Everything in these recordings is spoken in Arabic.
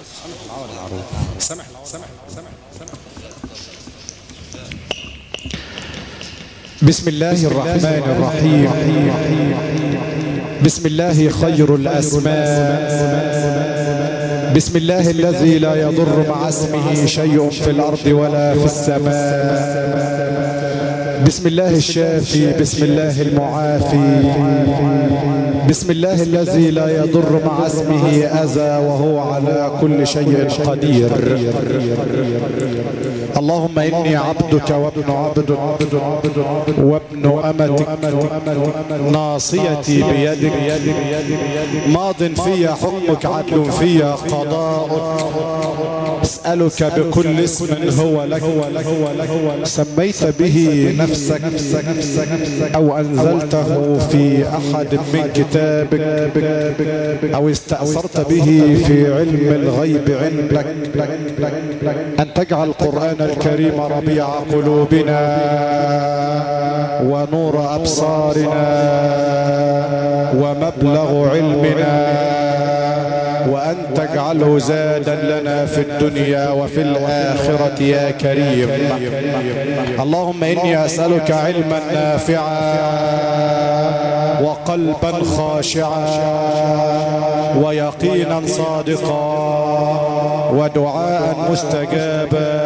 بسم الله الرحمن الرحيم. بسم الله خير الأسماء. بسم الله الذي لا يضر مع اسمه شيء في الأرض ولا في السماء. بسم الله الشافي. بسم الله المعافي. بسم الله الذي لا يضر مع اسمه أذى وهو على كل شيء قدير. اللهم إني عبدك وابن عبدك وابن أمتك ناصيتي بيدك ماض في حكمك عدل في قضاءك. أسألك بكل اسم هو لك سميت به نفسك أو أنزلته في أحد من كتابك أو استأثرت به في علم الغيب عندك أن تجعل القرآن الكريم ربيع قلوبنا ونور أبصارنا ومبلغ علمنا، وأن تجعله زادا لنا في الدنيا وفي الآخرة يا كريم. اللهم إني أسألك علما نافعا وقلبا خاشعا ويقينا صادقا ودعاء مستجابا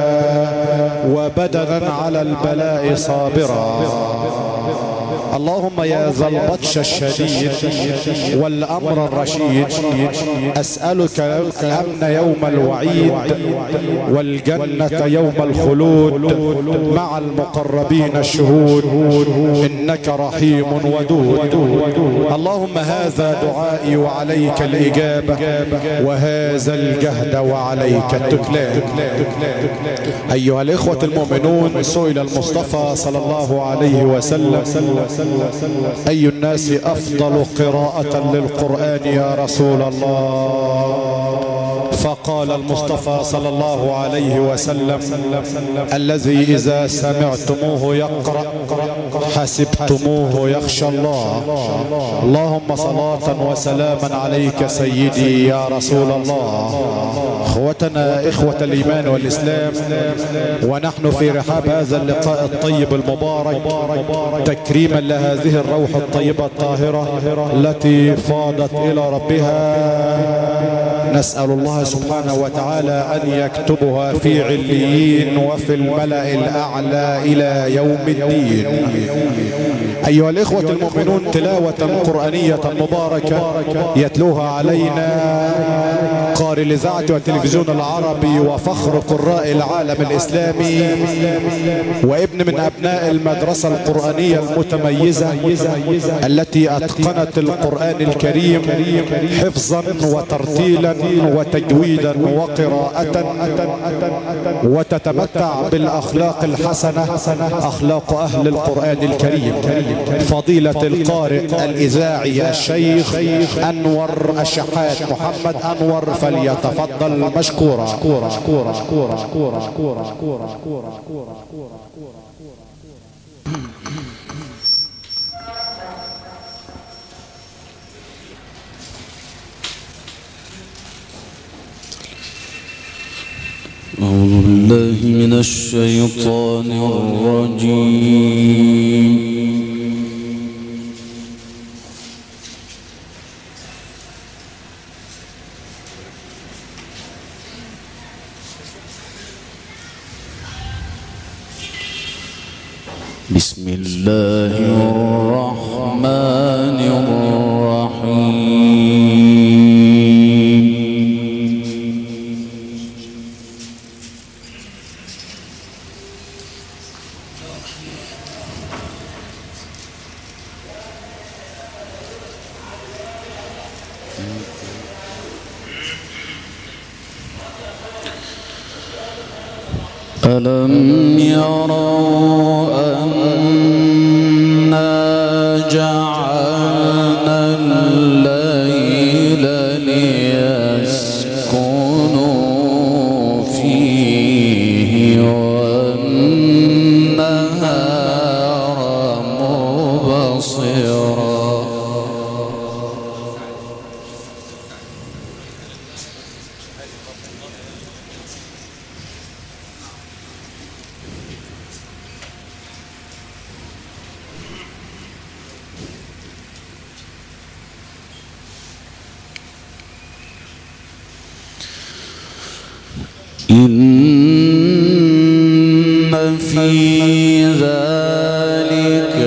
وبدنا على البلاء صابرا. اللهم يا ذا البطش الشديد والأمر الرشيد أسألك الأمن يوم الوعيد والجنة يوم الخلود مع المقربين الشهود إنك رحيم ودود. اللهم هذا دعائي وعليك الإجابة وهذا الجهد وعليك التكلان. أيها الإخوة المؤمنون، سئل المصطفى صلى الله عليه وسلم أي الناس أفضل قراءة للقرآن يا رسول الله؟ فقال المصطفى صلى الله عليه وسلم الذي إذا سمعتموه يقرأ حسبتموه يخشى الله. اللهم صلاة وسلاما عليك سيدي يا رسول الله. اخوتنا اخوة الايمان والاسلام، ونحن في رحاب هذا اللقاء الطيب المبارك تكريما لهذه الروح الطيبة الطاهرة التي فاضت الى ربها، نسأل الله سبحانه وتعالى ان يكتبها في عليين وفي الملأ الاعلى الى يوم الدين. ايها الاخوة المؤمنون، تلاوة قرآنية مباركة يتلوها علينا قارئ الإذاعة والتلفزيون العربي وفخر قراء العالم الإسلامي وابن من أبناء المدرسة القرآنية المتميزة التي أتقنت القرآن الكريم حفظا وترتيلا وتجويدا وقراءة، وتتمتع بالأخلاق الحسنة أخلاق أهل القرآن الكريم، فضيلة القارئ الإذاعي الشيخ أنور الشحات محمد أنور، فليتفضل مشكورا. أعوذ بالله من الشيطان الرجيم. بسم الله الرحمن الرحيم. ألم يروا أنا جعلنا الليل ليسكنوا فيه والنهار مبصرا. إن في ذلك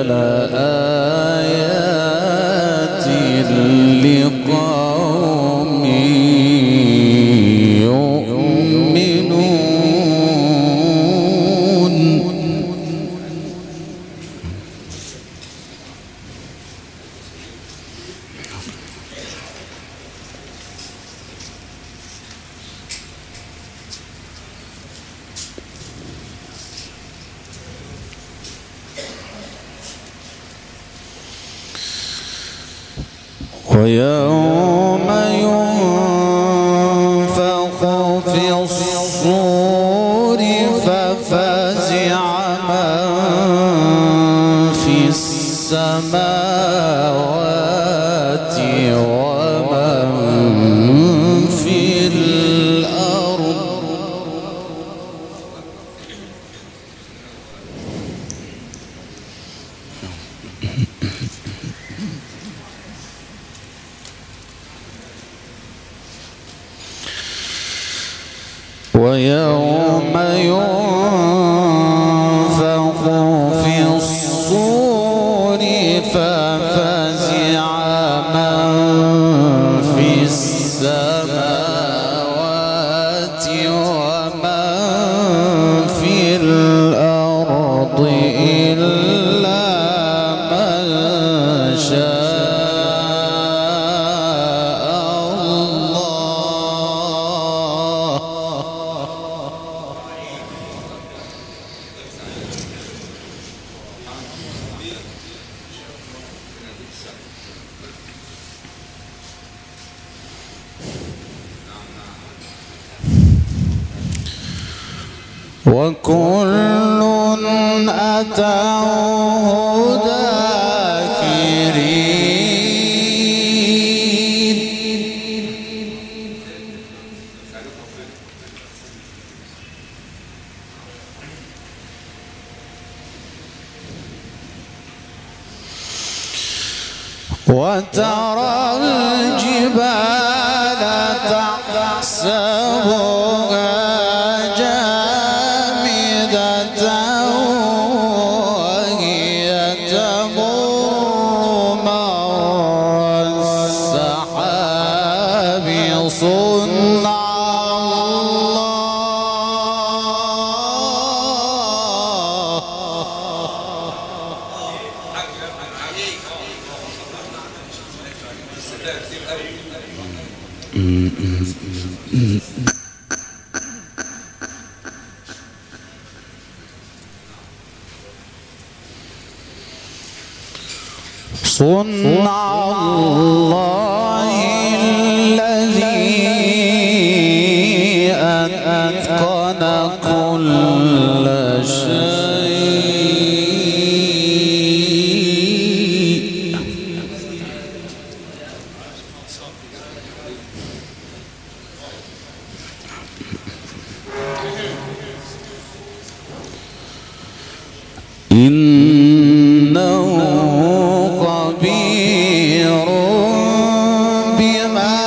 لآيات لقوم يؤمنون. ويوم ينفخ في الصور ففزع من في السماوات ومن في الأرض ويوم ينفخ في الصور ففزع من في السماوات ومن في الأرض إلا من شاء وكل أتوه داكرين. وترى الجبال تحسبها وهي تمر مر السحاب صنع صنع الله الذي أتقن كل شيء. إنه خبير بما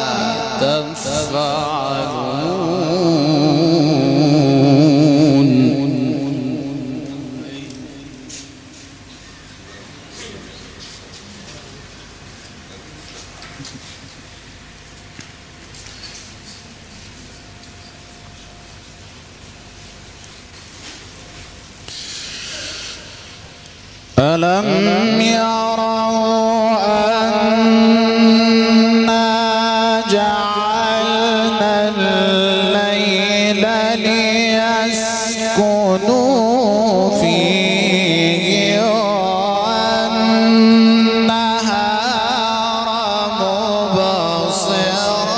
تفعلون. ألم يروا أنا جعلنا الليل ليسكنوا فيه والنهار مبصرا.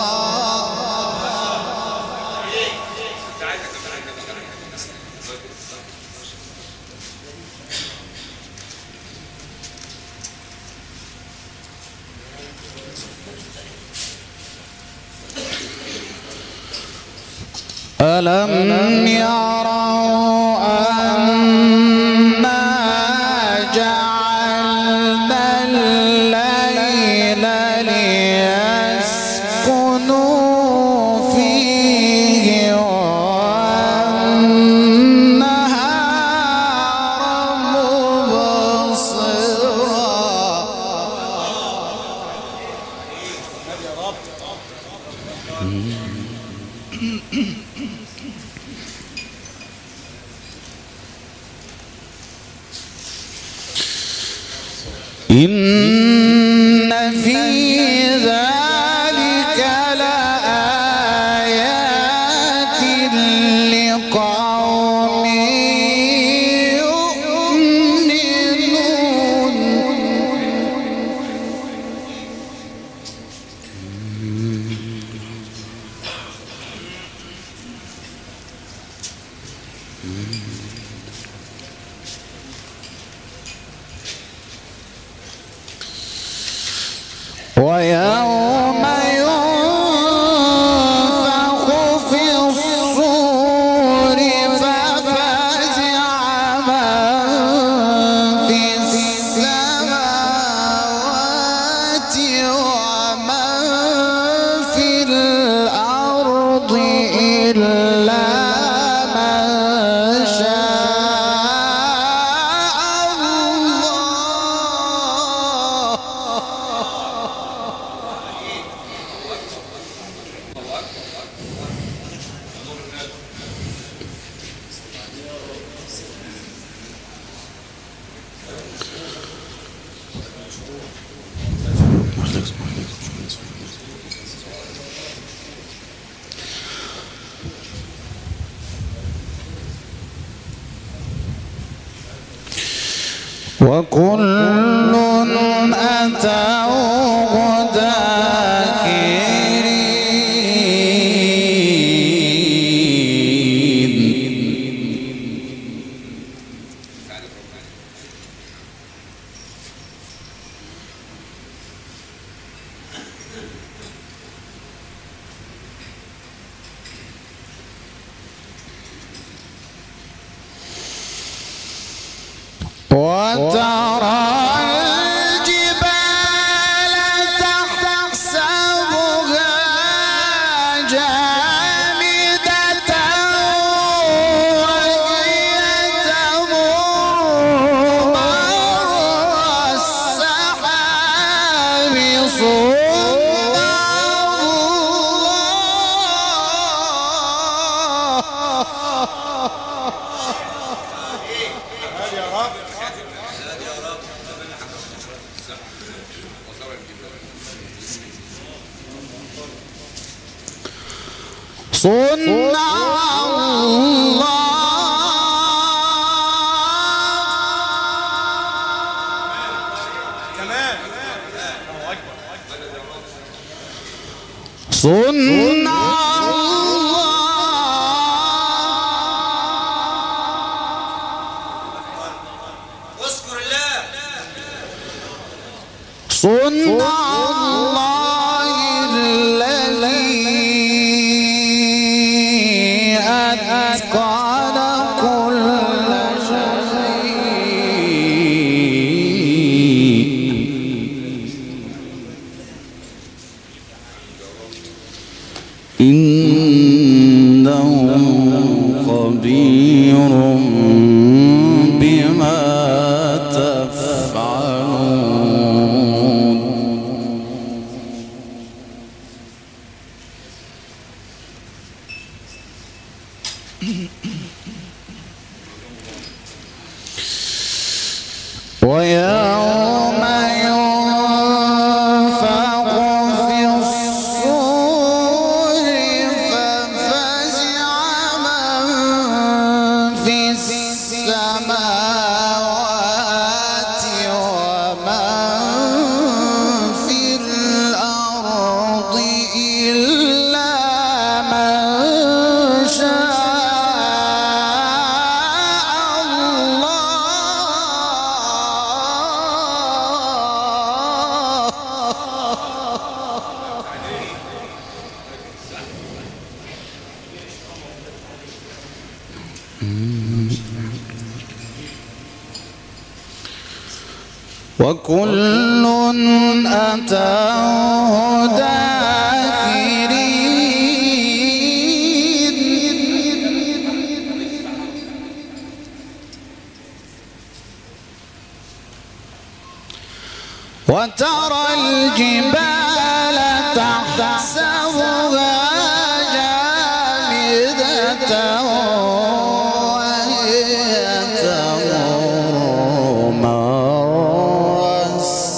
ألم يروا أنا جعلنا الليل ليسكنوا فيه إن في ذلك لآيات لقوم يؤمنون. ويوم ينفخ في الصور ففزع من في السماوات ومن في الأرض إلا من شاء الله. وكل أتوه داخرين. وترى الجبال تحسبها جامدة وهي تمر مر السحاب صنع صنع واذكر الله صنع الله الذي أتقن كل شيء إنه خبير بما تفعلون. ويوم ينفخ في الصور ففزع من في السماوات ومن في الأرض إلا من شاء وكل أتاه داخرين. وترى الجبال تحسبها جامدة وهي تمر مر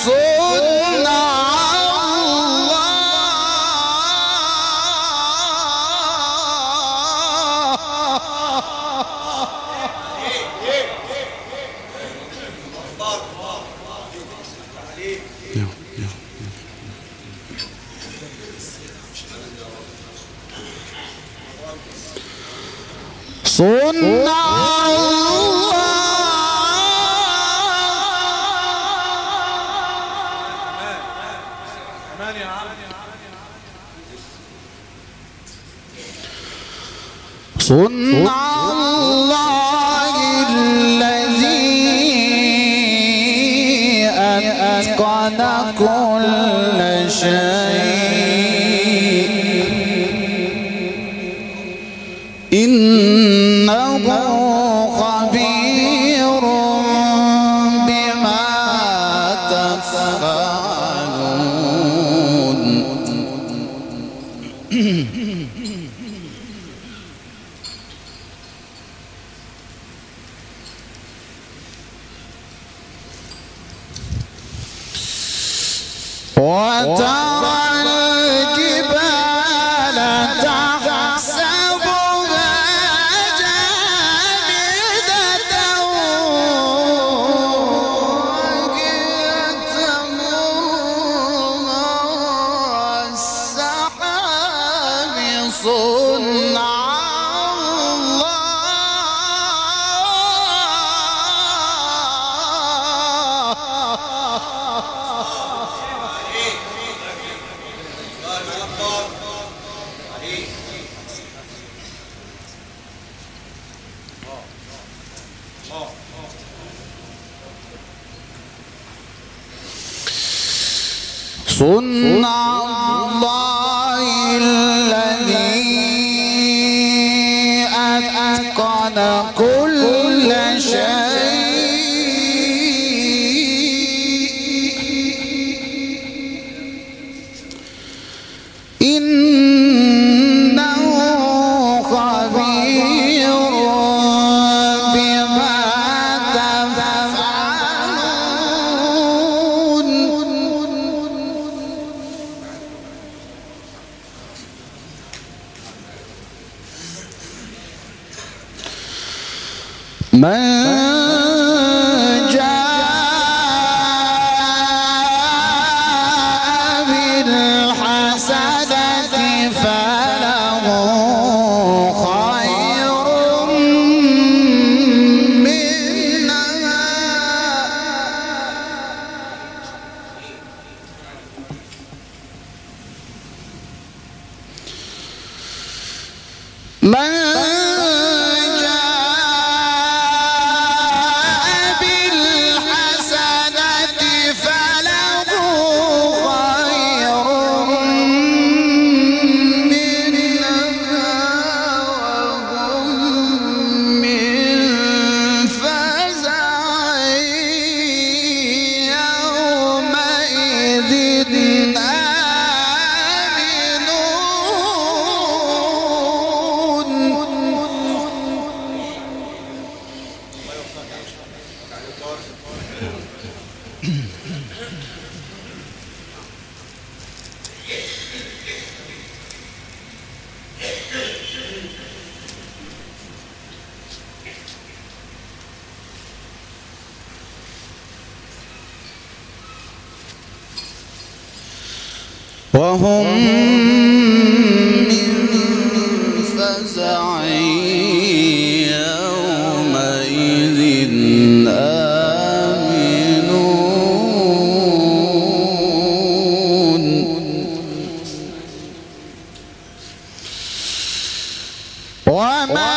صنع الله الذي أتقن كل شيء إنه خبير بما تفعلون. وترى الجبال تحسبها جامدة وهي تمر مر السحاب صنع صنع الله الذي أتقن كل شيء إنه خبير بما تفعلون. من جاء بالحسنة فله خير منها من وهم من فزع يومئذ آمنون. وما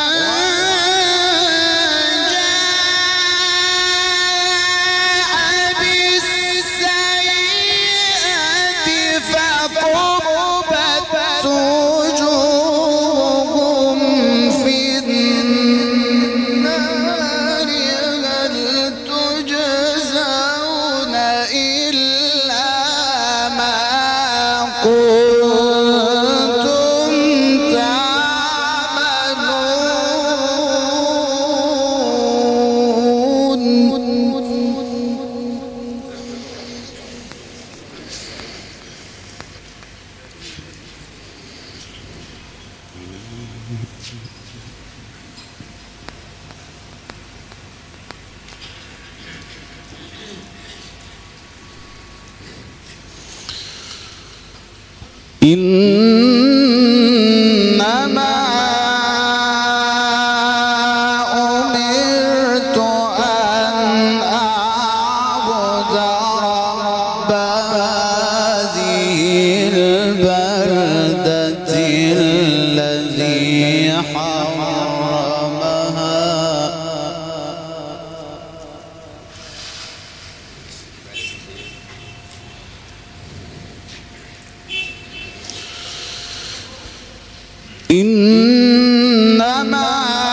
إنما أمرت أن أعبد رب هذه البلدة الذي حرمها إنما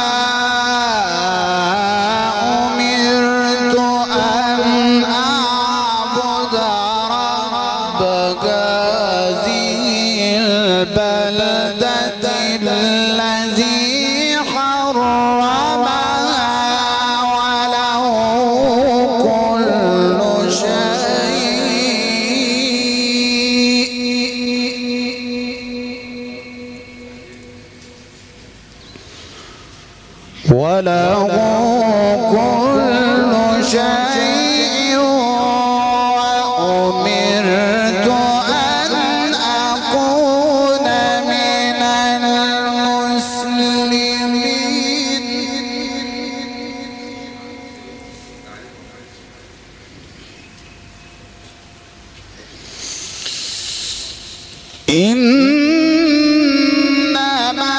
أمرت أن أعبد رب هذه البلدة الذي حرمها وله كل شيء وأمرت أن أكون من المسلمين إنما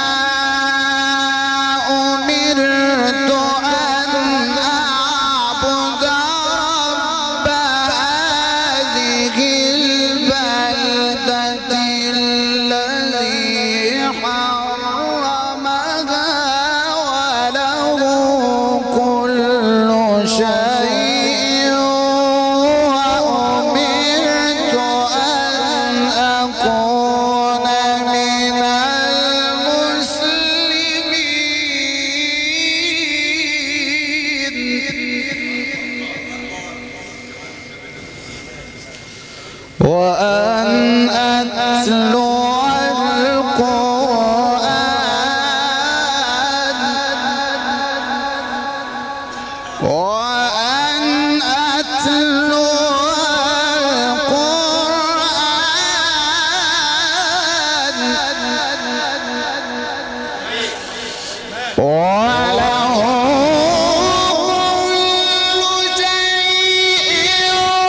أمرت أن أعبد رب هذه البلدة الذي حرمها وله كل شيء وأمرت أن أكون من المسلمين وأن أتلو القرآن وأن أتلو القرآن وله كل شيء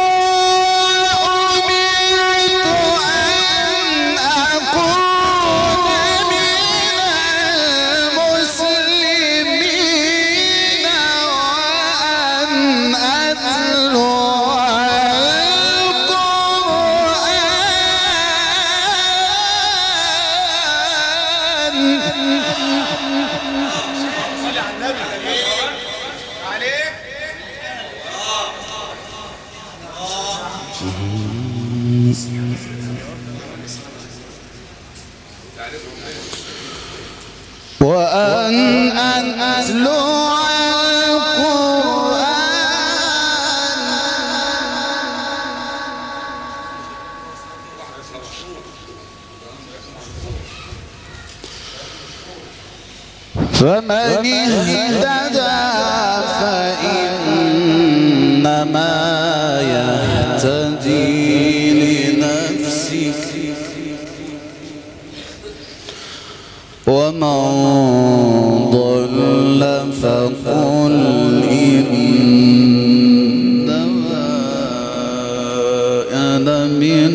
وأمرت أن أكون من المسلمين وأن أتلو صلي على النبي عليك. وأن أتلو القرآن فمن اهتدى فإنما يهتدي لنفسه ومن ضل فقل إنما أنا من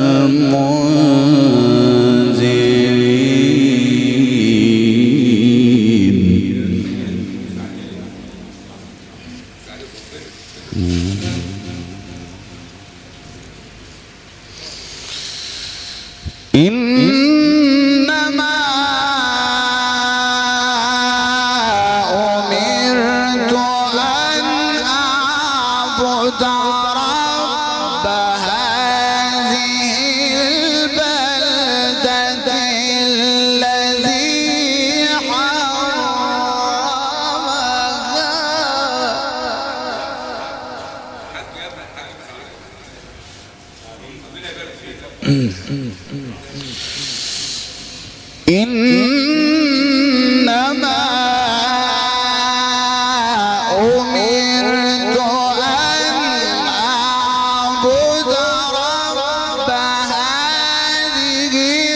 المنذرين إنما أمرت أن أعبد رب هذه البلدة الذي حرمها إنما أمرت أن أعبد رب هذه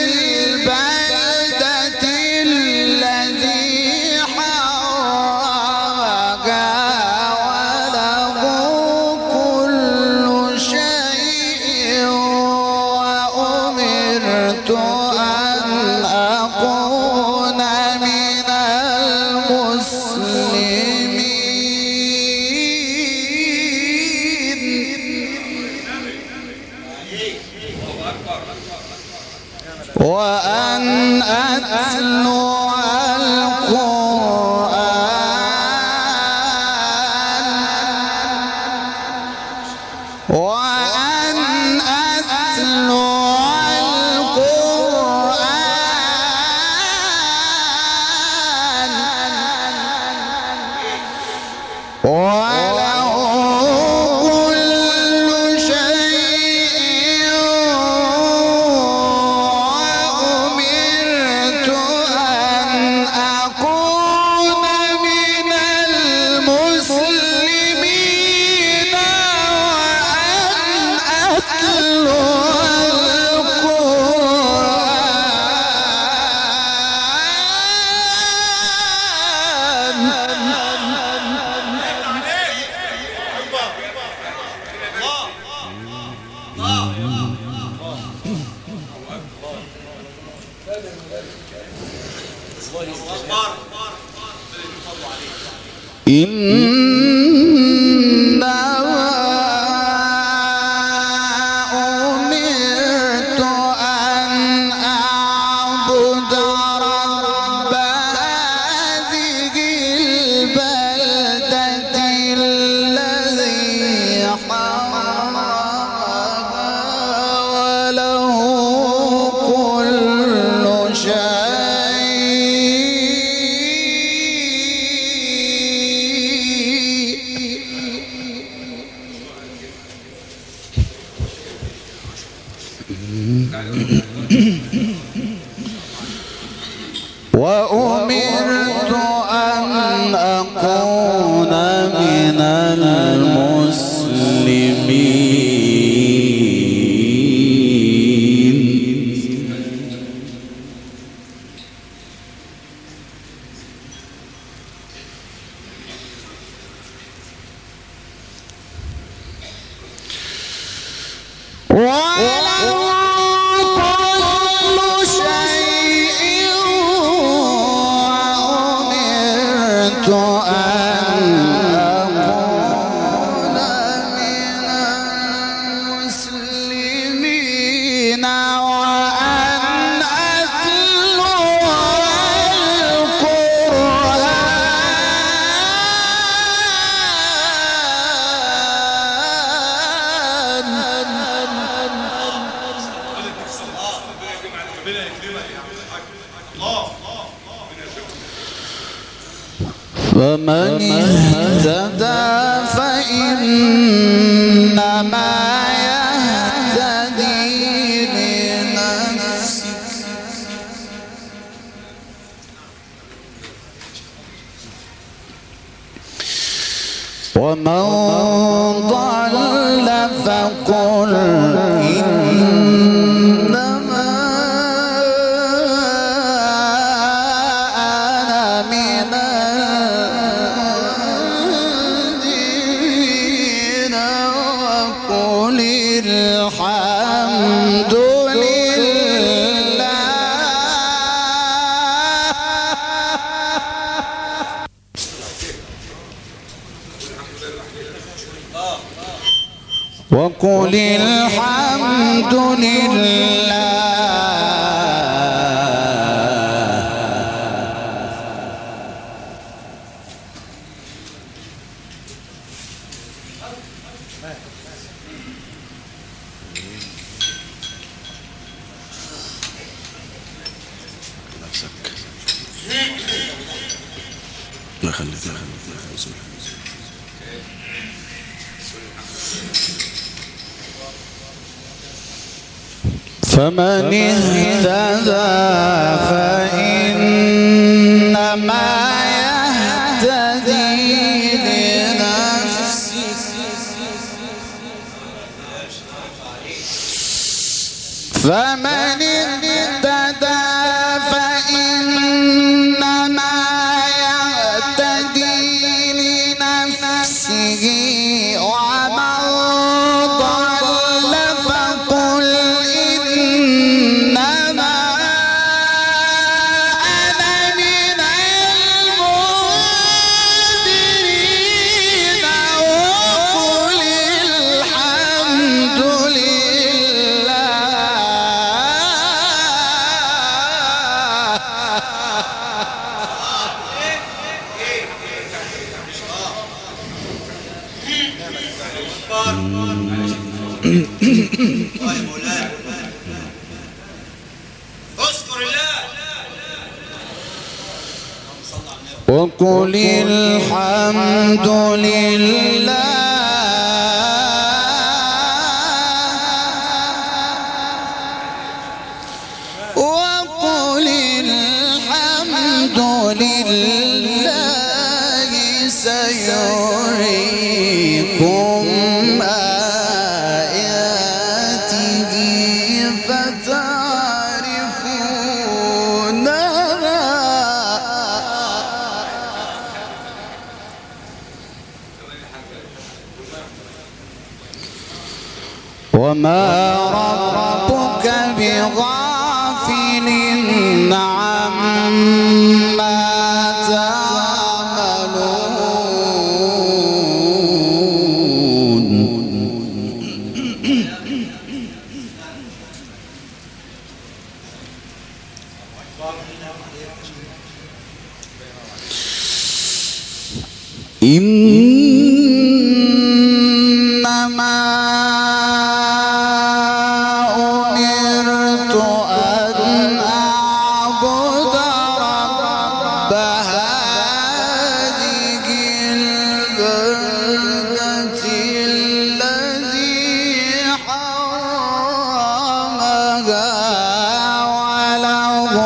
وأن أتلو وأمرت أن أكون من المسلمين فمن اهتدى فإنما يهتدي لنفسه ومن ضل فقل إنما أنا من المنذرين وقل الحمد وقل الحمد لله لا خليك فمن اهتدى فإنما يهتدي لنفسه فمن اهتدى فإنما يهتدي لنفسه ومن ضل فقل إنما أنا من المنذرين وقل الحمد لله وقل الحمد لله وقل الحمد لله سيريكم آياته فتعرفونها وما ربك بغافل عما تعملون إنما أمرت أن أعبد رب هذه البلدة الذي حرمها وله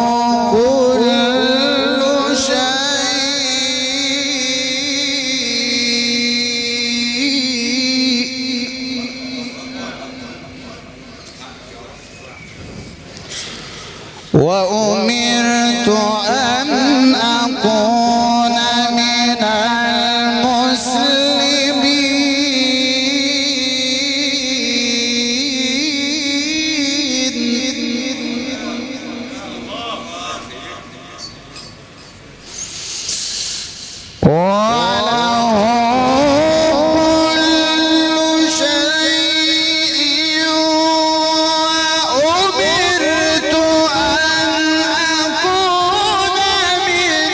كل شيء وأمرت أن أكون من المسلمين وله كل شيء وأمرت أن أكون من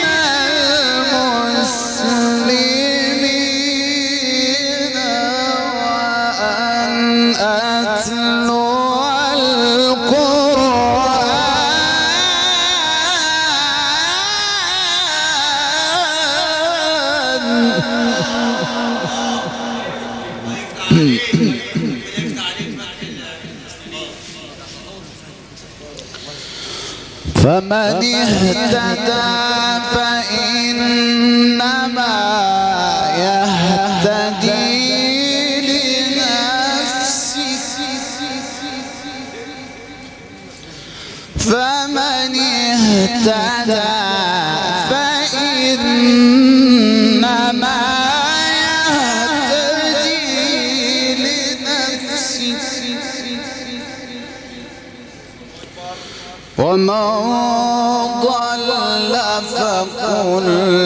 المسلمين وأن أتلو فمن اهتدى فإنما يهتدي لنفسه فمن اهتدى فإنما يهتدي لنفسه ومن ضل فقل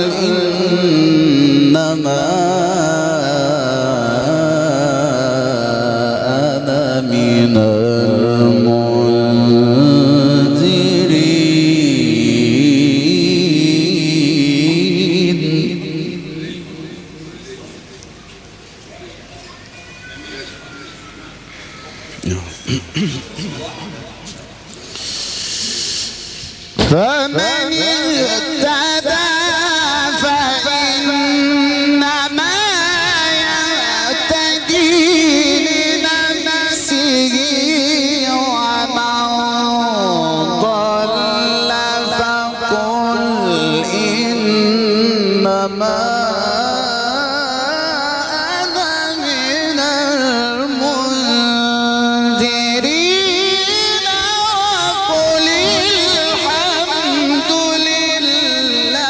إنما أنا من فمن اهتدى فإنما يهتدي لنفسه ومن ضل فقل إنما أنا من المنذرين وقل الحمد لله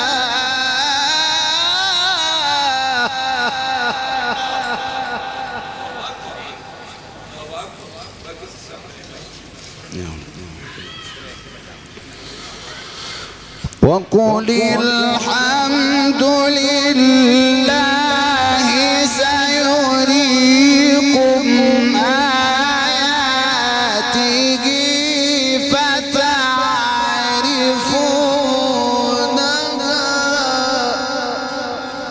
وقل الحمد لله سيريكم آياته فتعرفونها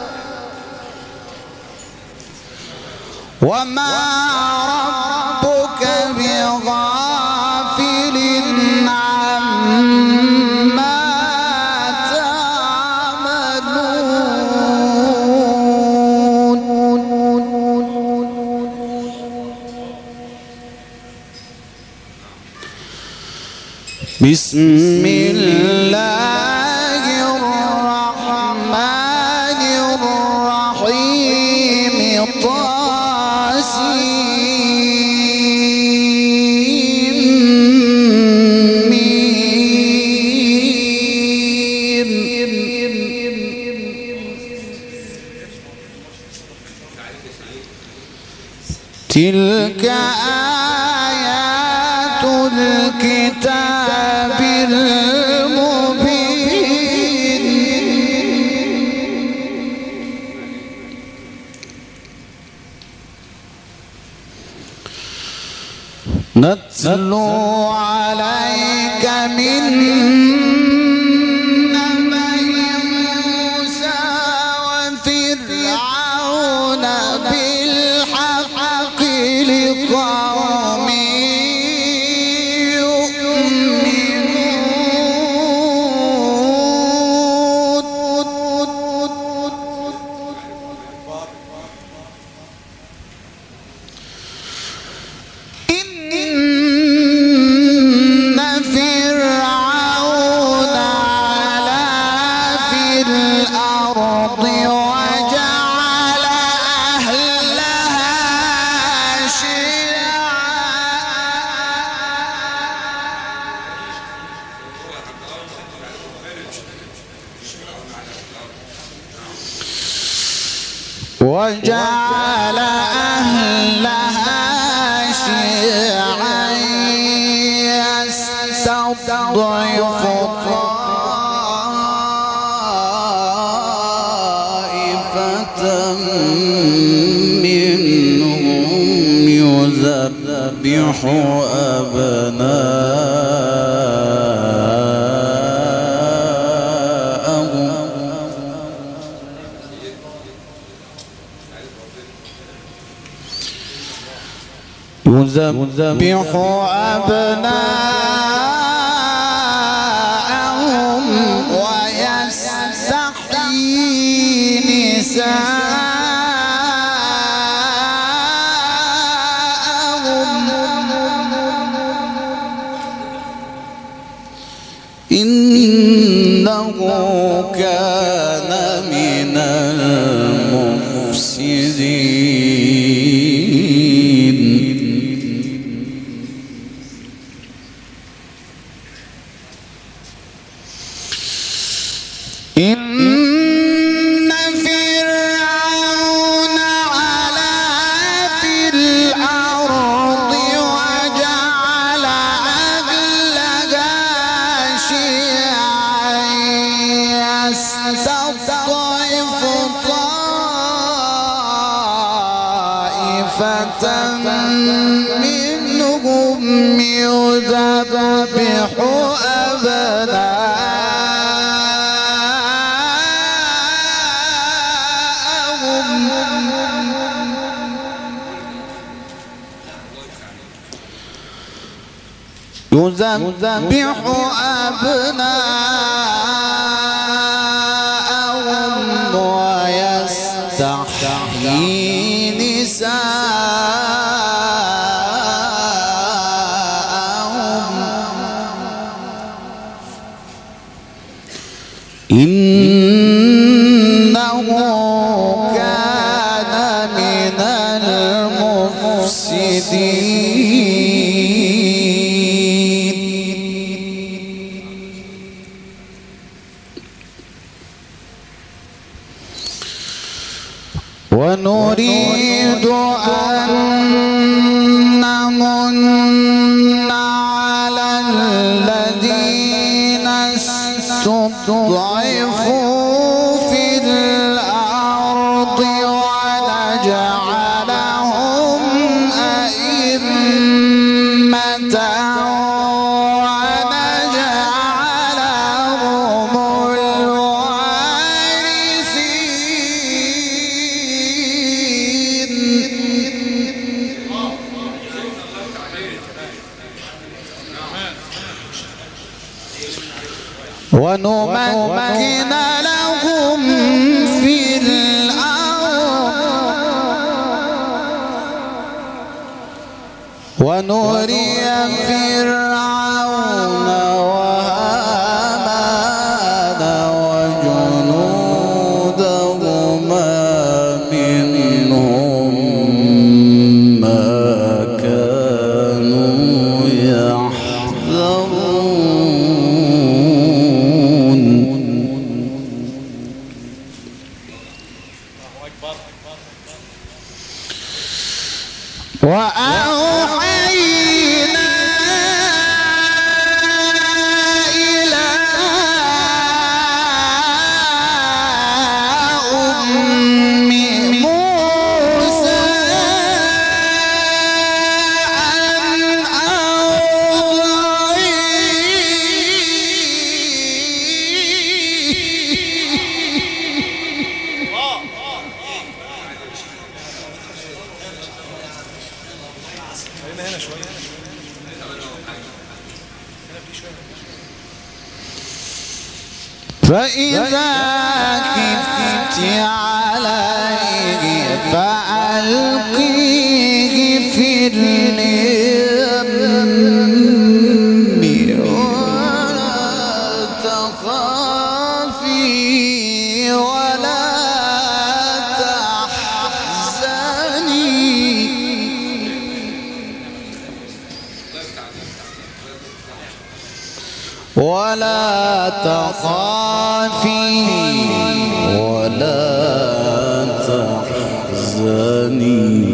وما ربك بسم الله الرحمن الرحيم تلك آيات الكتاب المبين نتلو عليك من نبأ موسى وفرعون بالحق لقوم وجعل أهلها شيعا يستضعف طائفة منهم يذبح يذبح أبناءهم ويستحيي نساءهم إنه كان من المفسدين. إن فرعون علا في الأرض وجعل أهلها شيعا يستضعف طائفة منهم يذبح يذبح أبناءهم ويستحيي نساءهم إنه كان من المفسدين. ونريد أن نمن على الذين استضعفوا في الأرض ونجعلهم أئمة ونجعلهم ونمكن لهم في الأرض ونري فرعون فإذا خفت عليه فألقيه في اليم ولا تخافي ولا تحزني ولا تخافي ولا تحزني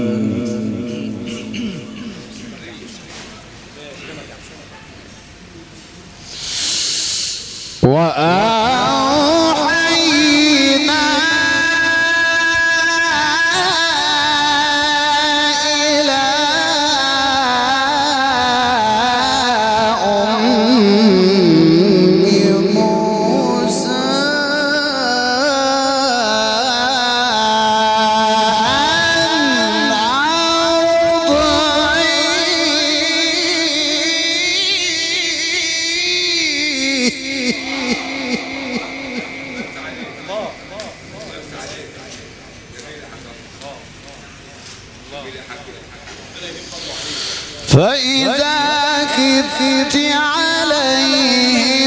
وأوحينا إلى فإذا خفت عليه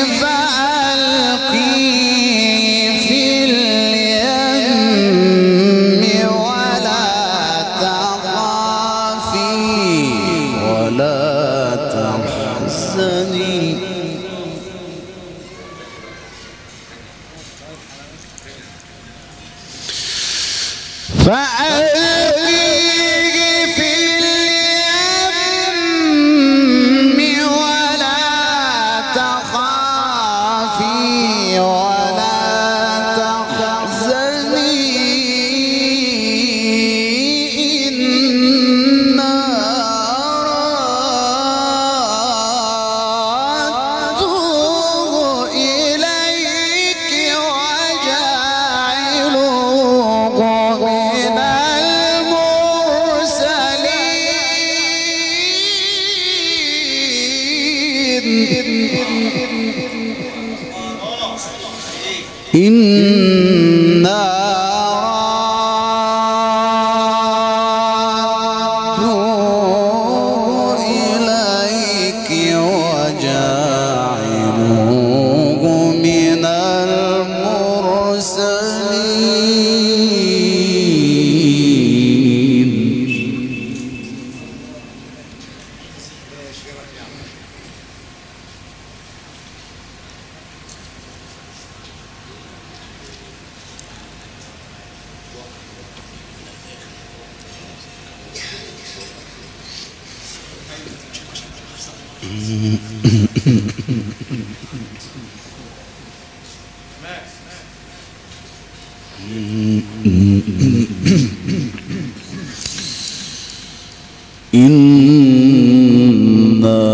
فألقيه في اليم ولا تخافي ولا تحزني فألقيه في اليم ولا تخافي ولا تحزني إنا رادوه إليك وجاعلوه من المرسلين إنا رادوه إليك وجاعلوه من المرسلين إنا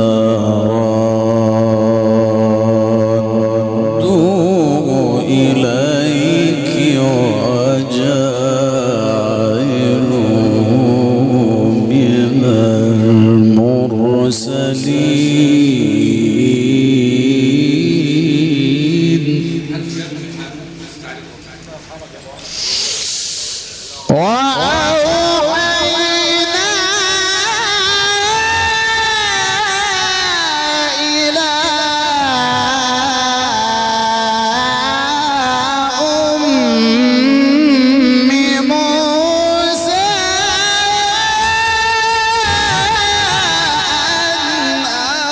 رادوه إليك وجاعلوه من المرسلين وأوحينا إلى أم موسى أن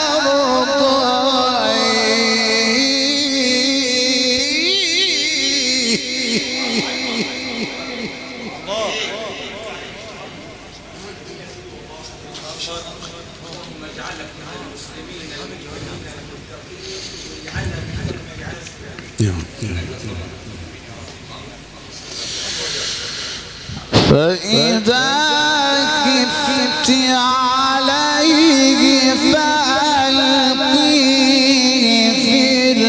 فإذا خفت عليه فألقيه في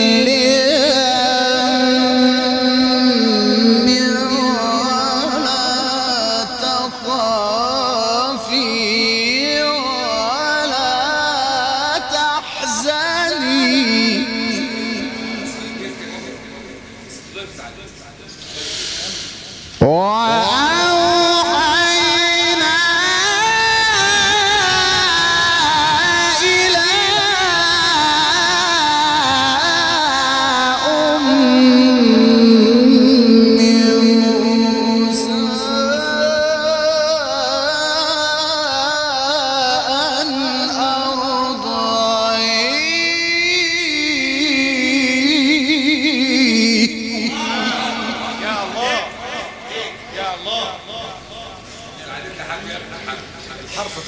اليم ولا تخافي ولا تحزني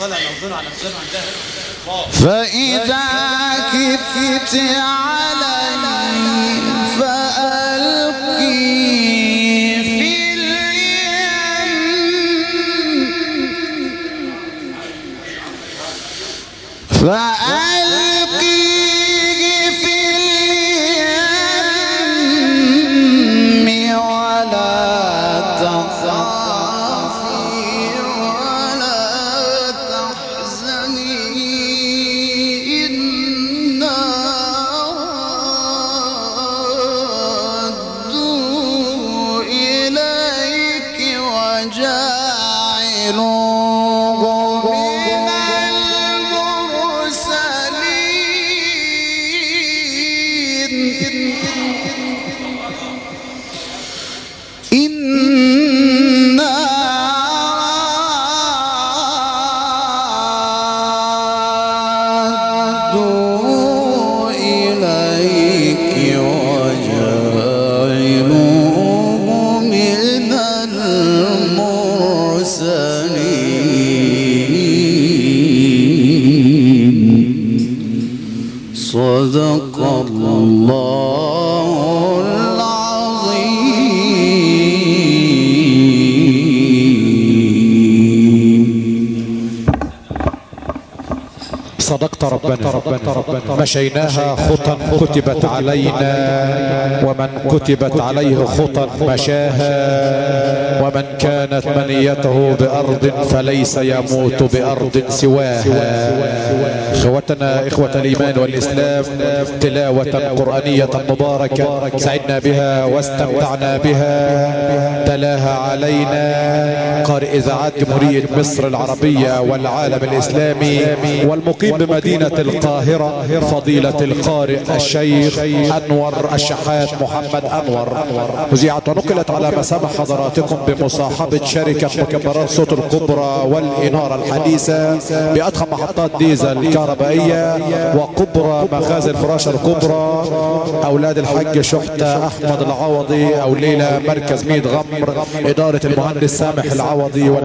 فإذا كفت علي فألقي في اليم ولا تخافي ولا تحزني إنا ردوا إليك وجاعلوه من المرسلين إنا ردوا إليك وجاعلوه من المرسلين صدق الله العظيم. صدقت ربنا مشيناها خطا كتبت علينا، ومن كتبت عليه خطا مشاها، ومن كانت منيته بأرض فليس يموت بأرض سواها. اخوتنا اخوة الايمان والاسلام، تلاوة قرآنية مباركة سعدنا بها واستمتعنا بها، تلاها علينا قارئ اذاعات جمهورية مصر العربية والعالم الاسلامي والمقيم بمدينة القاهرة فضيلة القارئ الشيخ أنور الشحات محمد أنور. وزيعت ونقلت على مسامع حضراتكم بمصاحبة شركة مكبرات صوت الكبرى والإنارة الحديثة بأضخم محطات ديزل كهربائية وكبرى مخازن الفراشة الكبرى، أولاد الحاج شحتة أحمد العوضي، أو ليلة مركز ميت غمر، إدارة المهندس سامح العوضي.